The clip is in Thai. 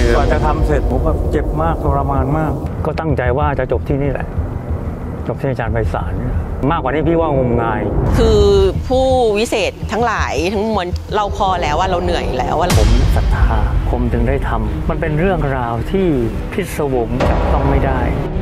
กว่าจะทำเสร็จผมก็เจ็บมากทรมานมากก็ตั้งใจว่าจะจบที่นี่แหละจบที่อาจารย์ไพศาลมากกว่านี้พี่ว่างมงายคือผู้วิเศษทั้งหลายทั้งมวลเราพอแล้วว่าเราเหนื่อยแล้วว่าผมศรัทธาผมถึงได้ทำมันเป็นเรื่องราวที่พิศวงจับต้องไม่ได้